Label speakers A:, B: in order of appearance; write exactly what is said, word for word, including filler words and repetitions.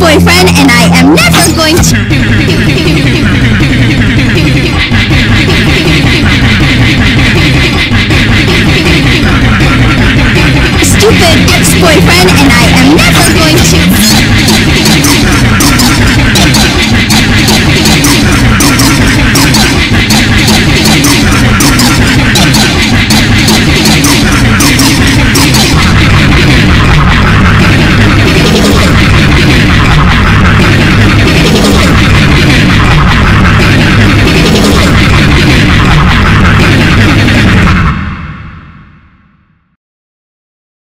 A: ex-boyfriend, and I am never going to... Stupid ex-boyfriend, and I am never